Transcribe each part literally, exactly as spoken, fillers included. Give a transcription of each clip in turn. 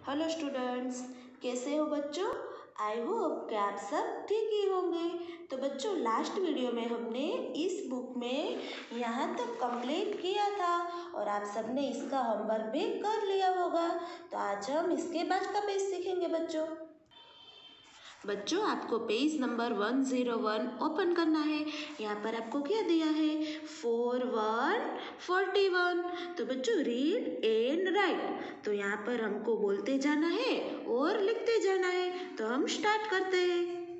Hello students, कैसे हो बच्चों। आई होप कि आप सब ठीक ही होंगे। तो बच्चों, लास्ट वीडियो में हमने इस बुक में यहाँ तक कंप्लीट किया था और आप सबने इसका होमवर्क भी कर लिया होगा। तो आज हम इसके बाद का पेज सीखेंगे बच्चों। बच्चों, आपको page number one zero one open करना है। यहाँ पर आपको क्या दिया है, फोर वन फोर्टी वन। तो बच्चों, रीड एंड राइट। तो यहाँ पर हमको बोलते जाना है और लिखते जाना है। तो हम स्टार्ट करते हैं।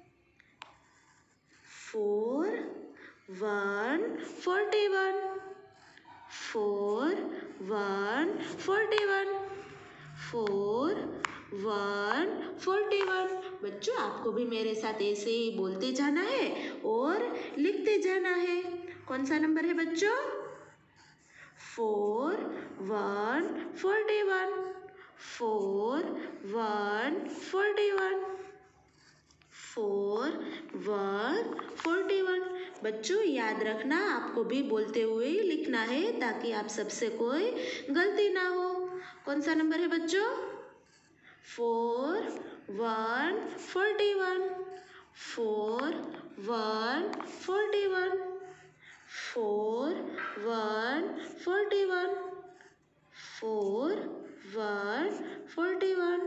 Four one forty one, four one forty one, four one forty one. बच्चों, आपको भी मेरे साथ ऐसे ही बोलते जाना है और लिखते जाना है। कौन सा नंबर है बच्चों, four one forty one, four one forty one, four one forty one. बच्चों, याद रखना, आपको भी बोलते हुए लिखना है ताकि आप सबसे कोई गलती ना हो। कौन सा नंबर है बच्चों, four one forty one, four one forty one, four one forty one, four one forty one,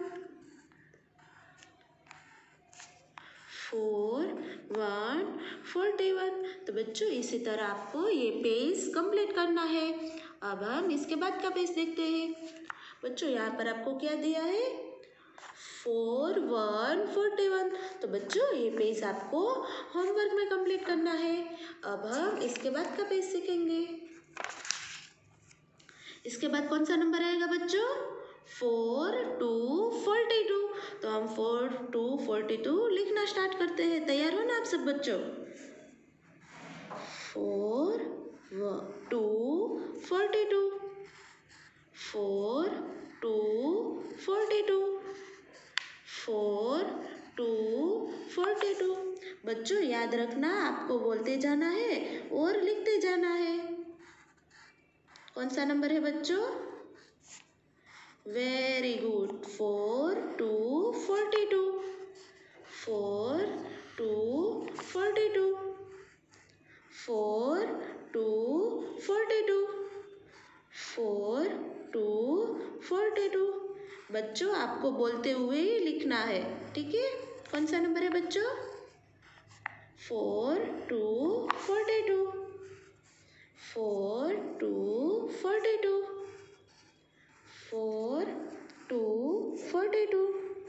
four one forty one. तो बच्चों, इसी तरह आपको ये पेज कंप्लीट करना है। अब हम इसके बाद का पेज देखते हैं। बच्चों, यहाँ पर आपको क्या दिया है, फोर वन फोर्टी वन। तो बच्चों, ये पेज आपको होमवर्क में कंप्लीट करना है। अब हम इसके बाद का पेज सीखेंगे। इसके बाद कौन सा नंबर आएगा बच्चों, फोर टू फोर्टी टू। तो हम फोर टू फोर्टी टू लिखना स्टार्ट करते हैं। तैयार हो ना आप सब बच्चों। Four two forty two, four two forty two, four two forty two. बच्चों, याद रखना, आपको बोलते जाना है और लिखते जाना है। कौन सा नंबर है बच्चों, very good, four two forty two, four two forty two, four two forty two, four two forty two. बच्चों, आपको बोलते हुए ही लिखना है, ठीक है। कौन सा नंबर है बच्चों, four two forty two, four two forty two, four two forty two.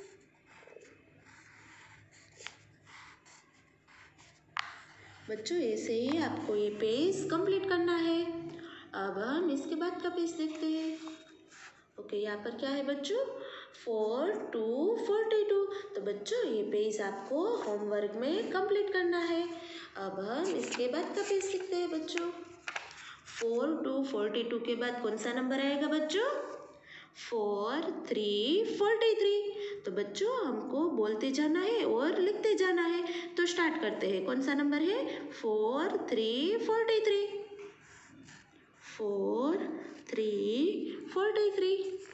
बच्चों, ऐसे ही आपको ये पेज कंप्लीट करना है। अब हम इसके बाद का पेज देखते हैं। ओके, यहाँ पर क्या है बच्चों, फोर टू फोर्टी टू। तो बच्चों, ये पेज आपको होमवर्क में कंप्लीट करना है। अब हम इसके बाद का पेज सीखते हैं बच्चों। फोर टू फोर्टी टू के बाद कौन सा नंबर आएगा बच्चों, फोर थ्री फोर्टी थ्री। तो बच्चों, हमको बोलते जाना है और लिखते जाना है। तो स्टार्ट करते हैं। कौन सा नंबर है, four three forty three, four three forty three,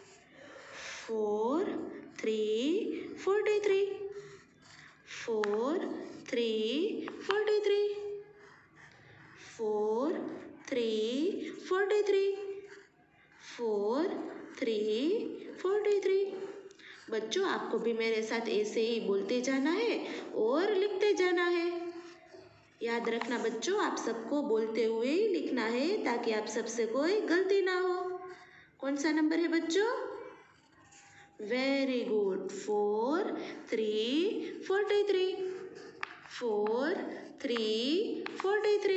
four three forty three, four three forty three, four three forty three, four three forty three. बच्चों, आपको भी मेरे साथ ऐसे ही बोलते जाना है और लिखते जाना है। याद रखना बच्चों, आप सबको बोलते हुए ही लिखना है ताकि आप सबसे कोई गलती ना हो। कौन सा नंबर है बच्चों, very good, four three forty three, four three forty three,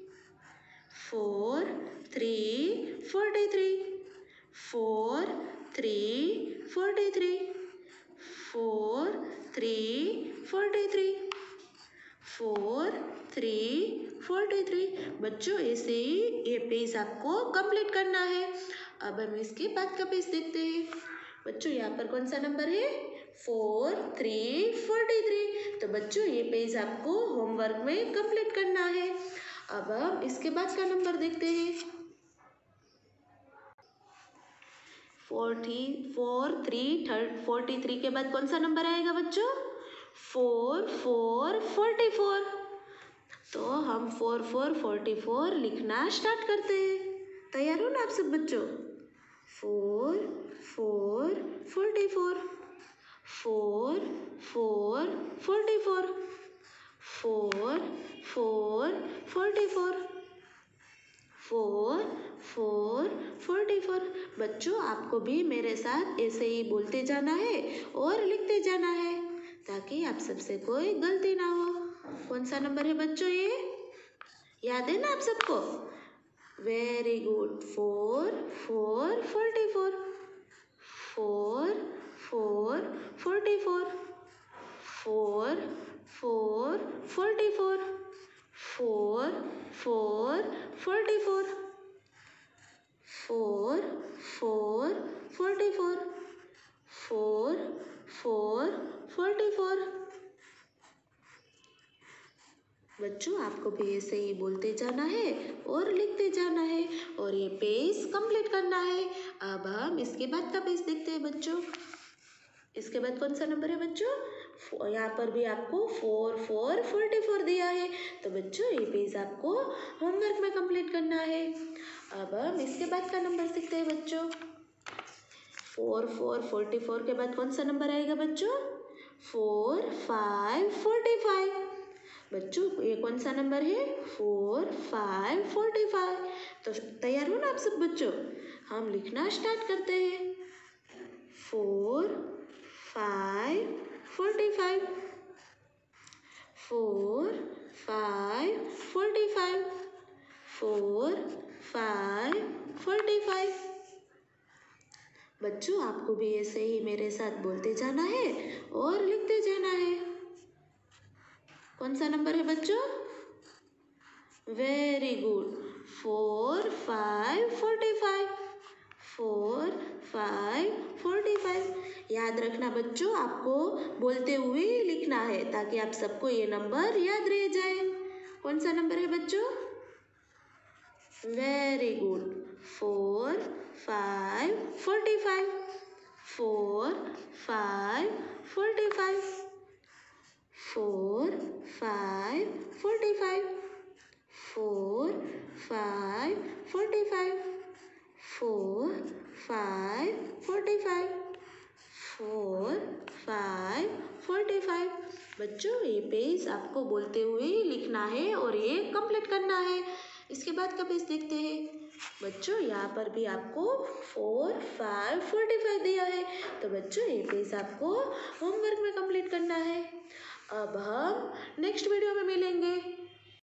four three forty three, four three forty three, four three forty three, four three forty three. बच्चों, ऐसे ही ये पेज आपको कंप्लीट करना है। अब हम इसके बाद का पेज देखते हैं। बच्चों, यहाँ पर कौन सा नंबर है, फोर थ्री फोर्टी थ्री। तो बच्चों, ये पेज आपको होमवर्क में कंप्लीट करना है। अब हम इसके बाद का नंबर देखते हैं। Forty four three third forty three के बाद कौन सा नंबर आएगा बच्चों? Four four forty four. तो हम फोर फोर फोर्टी फोर लिखना स्टार्ट करते हैं। तैयार हो ना आप सब बच्चों? Four four forty four, four four forty four, four four forty four, four four forty four. बच्चों आपको भी मेरे साथ ऐसे ही बोलते जाना है और लिखते जाना है ताकि आप सबसे कोई गलती ना हो। कौन सा नंबर है बच्चों ये? याद है ना आप सबको? Very good. Four four forty four, four four forty four, four four forty four, four four forty four, four four forty four, four four forty four. बच्चों आपको भी ऐसे ही बोलते जाना है और लिखते जाना है और ये पेज कंप्लीट करना है। अब हम इसके बाद का पेज देखते हैं बच्चों। इसके बाद कौन सा नंबर है बच्चों? यहाँ पर भी आपको फोर फोर फोर्टी फोर दिया है। तो बच्चों ये पेज आपको होमवर्क में कंप्लीट करना है। अब हम इसके बाद का नंबर सीखते हैं बच्चों। फोर फोर फोर्टी फोर के बाद कौन सा नंबर आएगा बच्चों? Four five forty five. बच्चों ये कौन सा नंबर है? Four five forty five. तो तैयार हो ना आप सब बच्चों? हम लिखना स्टार्ट करते हैं। Four five forty five, four five forty five, four five forty five. बच्चों आपको भी ऐसे ही मेरे साथ बोलते जाना है और लिखते जाना है। कौन सा नंबर है बच्चों? Very good. Four five forty five, four five forty five. याद रखना बच्चों आपको बोलते हुए लिखना है ताकि आप सबको ये नंबर याद रह जाए। कौन सा नंबर है बच्चों? Very good. Four five forty five, four five forty five, four five forty five, four five forty five, four five forty five, four five forty five. बच्चों ये पेज आपको बोलते हुए लिखना है और ये कंप्लीट करना है। इसके बाद का पेज देखते हैं। बच्चों यहाँ पर भी आपको फोर फाइव फोर्टी फाइव दिया है। तो बच्चों ये पेज आपको होमवर्क में कंप्लीट करना है। अब हम नेक्स्ट वीडियो में मिलेंगे।